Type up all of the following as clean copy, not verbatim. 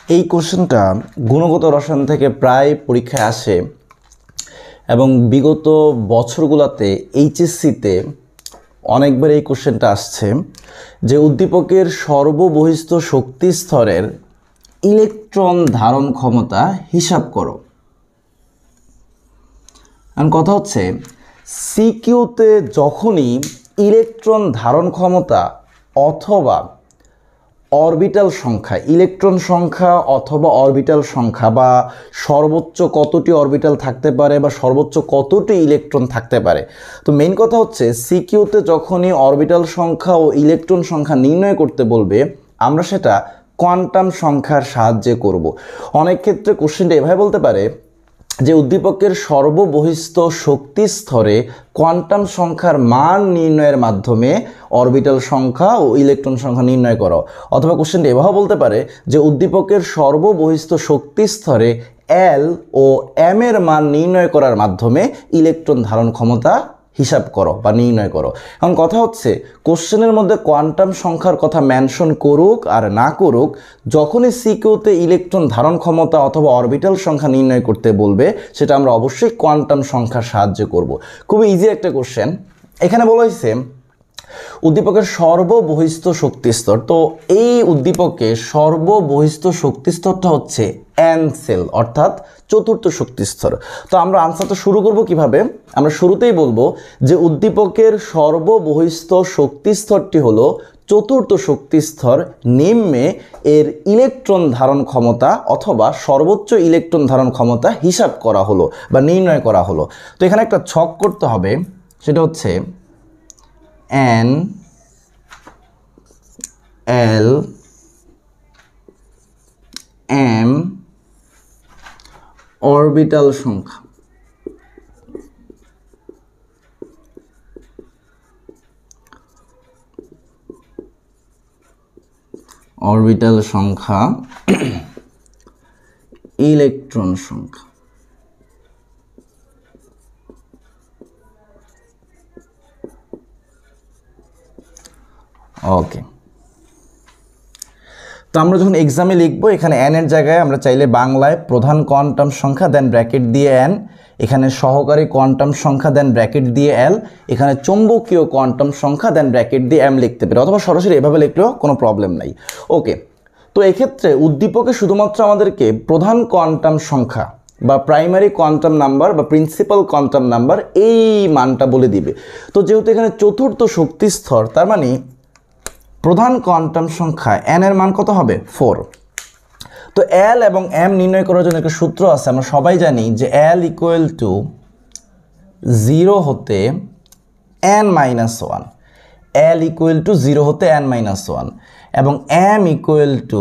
এই কোশ্চেনটা গুণগত রসায়ন থেকে প্রায় পরীক্ষায় আসে এবং বিগত বছরগুলোতে এইচএসসিতে অনেকবার এই কোশ্চেনটা আসছে যে উদ্দীপকের সর্ববহিস্থ শক্তি স্তরের ইলেকট্রন ধারণ ক্ষমতা হিসাব করো। এখন কথা হচ্ছে সিকিউতে যখনই ইলেকট্রন ধারণ ক্ষমতা অথবা অরবিটাল সংখ্যা, ইলেকট্রন সংখ্যা অথবা অরবিটাল সংখ্যা বা সর্বোচ্চ কতটি অরবিটাল থাকতে পারে বা সর্বোচ্চ কতটি ইলেকট্রন থাকতে পারে, তো মেইন কথা হচ্ছে সিকিউতে যখনই অরবিটাল সংখ্যা ও ইলেকট্রন সংখ্যা নির্ণয় করতে বলবে আমরা সেটা কোয়ান্টাম সংখ্যার সাহায্যে করব। অনেক ক্ষেত্রে কোশ্চেনটা এভাবে বলতে পারে যে উদ্দীপকের সর্ববহিস্থ শক্তি স্তরে কোয়ান্টাম সংখ্যার মান নির্ণয়ের মাধ্যমে অরবিটাল সংখ্যা ও ইলেকট্রন সংখ্যা নির্ণয় করো। অথবা কোশ্চেনটি এভাবে বলতে পারে যে উদ্দীপকের সর্ববহিস্থ শক্তি স্তরে এল ও এম এর মান নির্ণয় করার মাধ্যমে ইলেকট্রন ধারণ ক্ষমতা হিসাব করো বা নির্ণয় করো। এখন কথা হচ্ছে কোশ্চেনের মধ্যে কোয়ান্টাম সংখ্যার কথা মেনশন করুক আর না করুক, যখনই সিকিউতে ইলেকট্রন ধারণ ক্ষমতা অথবা অরবিটাল সংখ্যা নির্ণয় করতে বলবে সেটা আমরা অবশ্যই কোয়ান্টাম সংখ্যার সাহায্যে করব। খুবই ইজি একটা কোশ্চেন। এখানে বলা হয়েছে উদ্দীপকের সর্ববহিস্থ শক্তি স্তর। তো এই উদ্দীপকে সর্ববহিস্থ শক্তি স্তরটা হচ্ছে এন সেল অর্থাৎ চতুর্থ শক্তি স্তর। তো আমরা আনসারটা শুরু করব কিভাবে? আমরা শুরুতেই বলবো যে উদ্দীপকের সর্ববহিস্থ শক্তি স্তরটি হলো চতুর্থ শক্তি স্তর, নিম্নে এর ইলেকট্রন ধারণ ক্ষমতা অথবা সর্বোচ্চ ইলেকট্রন ধারণ ক্ষমতা হিসাব করা হলো বা নির্ণয় করা হলো। তো এখানে একটা ছক করতে হবে, সেটা হচ্ছে N L M অরবিটাল সংখ্যা, অরবিটাল সংখ্যা ইলেকট্রন সংখ্যা। ওকে, তো আমরা যখন এক্সামে লিখবো এখানে এন এর জায়গায় আমরা চাইলে বাংলায় প্রধান কোয়ান্টাম সংখ্যা দেন ব্র্যাকেট দিয়ে এন, এখানে সহকারী কোয়ান্টাম সংখ্যা দেন ব্র্যাকেট দিয়ে এল, এখানে চৌম্বকীয় কোয়ান্টাম সংখ্যা দেন ব্র্যাকেট দিয়ে এম লিখতে পারি, অথবা সরাসরি এভাবে লিখলেও কোনো প্রবলেম নাই। ওকে, তো এক্ষেত্রে উদ্দীপকে শুধুমাত্র আমাদেরকে প্রধান কোয়ান্টাম সংখ্যা বা প্রাইমারি কোয়ান্টাম নাম্বার বা প্রিন্সিপাল কোয়ান্টাম নাম্বার এই মানটা বলে দিবে। তো যেহেতু এখানে চতুর্থ শক্তি স্তর, তার মানে প্রধান কোয়ান্টাম সংখ্যা n এর মান কত হবে? 4। তো l এবং m নির্ণয় করার জন্য একটা সূত্র আছে, আমরা সবাই জানি যে l ইকুয়াল টু 0 হতে n-1, l ইকুয়াল টু 0 হতে n-1 এবং m ইকুয়াল টু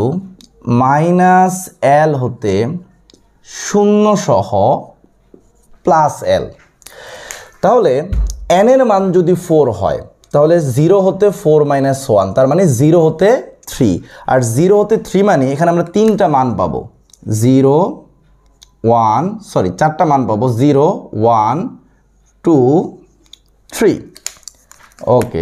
-l হতে 0 সহ প্লাস l। তাহলে n এর মান যদি 4 হয় তাহলে 0 হতে 4-1, তার মানে 0 হতে 3, আর 0 হতে 3 মানে এখানে আমরা তিনটা মান পাবো, 4টা মান পাবো, 0, 1, 2, 3। ওকে,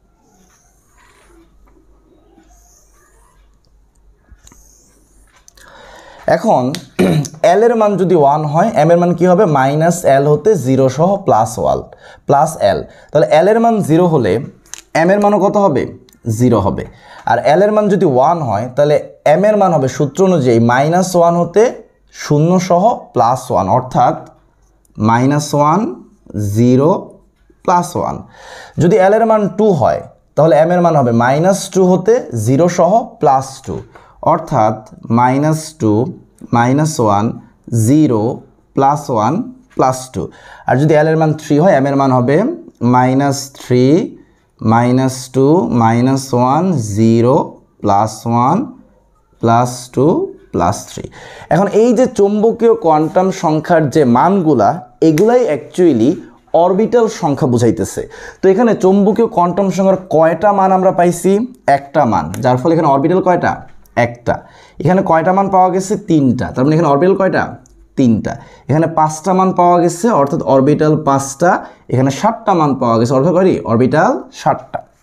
এখন l এর মান যদি 1 হয়, m এর মান কি হবে? -l হতে 0 সহ প্লাস l। তাহলে l এর মান 0 হলে m এর মানও কত হবে? 0 হবে। আর l এর মান যদি 1 হয় তাহলে m এর মান হবে সূত্র অনুযায়ী -1 হতে 0 সহ +1, অর্থাৎ -1, 0, +1। যদি l এর মান 2 হয় তাহলে m এর মান হবে -2 হতে 0 সহ +2, অর্থাৎ -2, -1, 0, +1, +2। আর যদি l এর মান 3 হয় m এর মান হবে -3, -2, -1, 0, +1, +2, +3। এখন এই যে চৌম্বকীয় কোয়ান্টাম সংখ্যার যে মানগুলা, এগুলাই অ্যাকচুয়ালি অরবিটাল সংখ্যা বুঝাইতেছে। তো এখানে চৌম্বকীয় কোয়ান্টাম সংখ্যার কয়টা মান আমরা পাইছি? একটা মান, যার ফলে এখানে অরবিটাল কয়টা? একটা। এখানে কয়টা মান পাওয়া গেছে? 3টা, তার মানে এখানে অরবিটাল কয়টা? 3টা। এখানে 5টা মান পাওয়া গেছে অর্থাৎ অরবিটাল 5টা। এখানে 7টা মান পাওয়া গেছে অর্থাৎ অরবিটাল 7টা।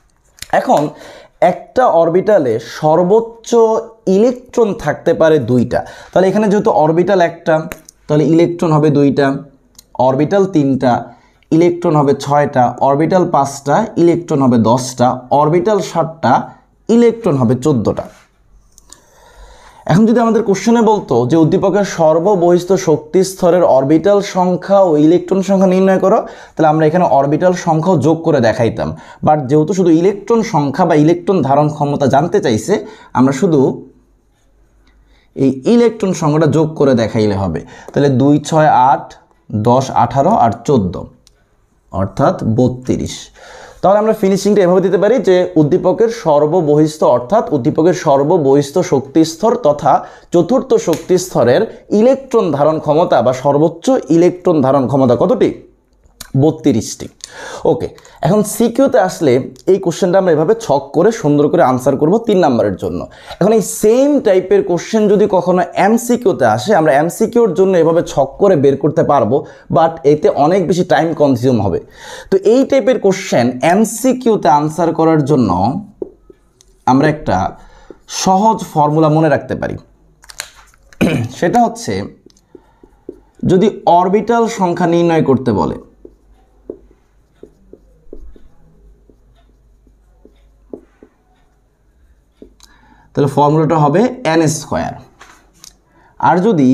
এখন একটা অরবিটালে সর্বোচ্চ ইলেকট্রন থাকতে পারে 2টা। তাহলে এখানে যেহেতু অরবিটাল একটা, তাহলে ইলেকট্রন হবে 2টা, অরবিটাল 3টা, ইলেকট্রন হবে 6টা, অরবিটাল 5টা, ইলেকট্রন হবে 10টা, অরবিটাল 7টা, ইলেকট্রন হবে 14টা। এখন যদি আমাদের কোশ্চেনে বলতো যে উদ্দীপকের সর্ববহিস্থ শক্তি স্তরের অরবিটাল সংখ্যা ও ইলেকট্রন সংখ্যা নির্ণয় করো, তাহলে আমরা এখানে অরবিটাল সংখ্যাও যোগ করে দেখাইতাম। বাট যেহেতু শুধু ইলেকট্রন সংখ্যা বা ইলেকট্রন ধারণ ক্ষমতা জানতে চাইছে, আমরা শুধু এই ইলেকট্রন সংখ্যাটা যোগ করে দেখাইলে হবে। তাহলে 2, 6, 8, 10, 18 আর 14, অর্থাৎ 32। তাহলে আমরা ফিনিশিংটা এভাবে দিতে পারি যে উদ্দীপকের সর্ববহিস্থ অর্থাৎ উদ্দীপকের সর্ববহিস্থ শক্তি স্তর তথা চতুর্থ শক্তি স্তরের ইলেকট্রন ধারণ ক্ষমতা বা সর্বোচ্চ ইলেকট্রন ধারণ ক্ষমতা কতটি? 32টি। ওকে, এখন সিকিউতে আসলে এই কোশ্চেনটা আমরা এভাবে ছক করে সুন্দর করে আনসার করব 3 নম্বরের জন্য। এখন এই সেম টাইপের কোশ্চেন যদি কখনো এমসিকিউতে আসে, আমরা এমসিকিউর জন্য এভাবে ছক করে বের করতে পারবো, বাট এতে অনেক বেশি টাইম কনজিউম হবে। তো এই টাইপের কোশ্চেন এমসিকিউতে আনসার করার জন্য আমরা একটা সহজ ফর্মুলা মনে রাখতে পারি। সেটা হচ্ছে, যদি অরবিটাল সংখ্যা নির্ণয় করতে বলে, তাহলে ফর্মুলাটা হবে n²। আর যদি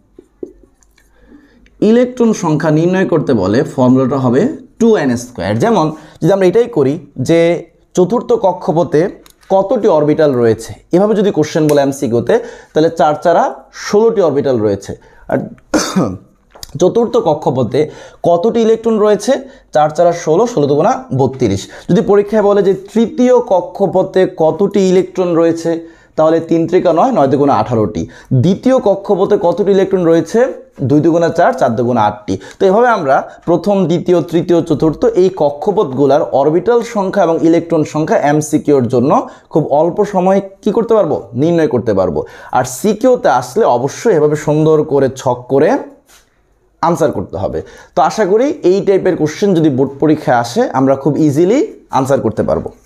ইলেকট্রন সংখ্যা নির্ণয় করতে বলে, ফর্মুলাটা হবে 2n²। যেমন যদি আমরা এটাই করি যে চতুর্থ কক্ষপথে কতটি অরবিটাল রয়েছে, এভাবে যদি কোশ্চেন বলে এমসিকিউতে, তাহলে 4 4 16টি অরবিটাল রয়েছে। আর চতুর্থ কক্ষপথে কতটি ইলেকট্রন রয়েছে, 4 4 16, 16 দুগুণা 32। যদি পরীক্ষায় বলে যে তৃতীয় কক্ষপথে কতটি ইলেকট্রন রয়েছে, তাহলে 3 3 9, 9 দুগুণা 18টি। দ্বিতীয় কক্ষপথে কতটি ইলেকট্রন রয়েছে, 2 দুগুণা 4, 4 দুগুণা 8টি। তো এভাবে আমরা প্রথম, দ্বিতীয়, তৃতীয়, চতুর্থ এই কক্ষপথগুলার অরবিটাল সংখ্যা এবং ইলেকট্রন সংখ্যা এমসিকিউর জন্য খুব অল্প সময়ে কি করতে পারবো, নির্ণয় করতে পারবো। আর সিকিউতে আসলে অবশ্যই এভাবে সুন্দর করে ছক করে আনসার করতে হবে। তো আশা করি এই টাইপের কোশ্চেন যদি বোর্ড পরীক্ষায় আসে, আমরা খুব ইজিলি আনসার করতে পারবো।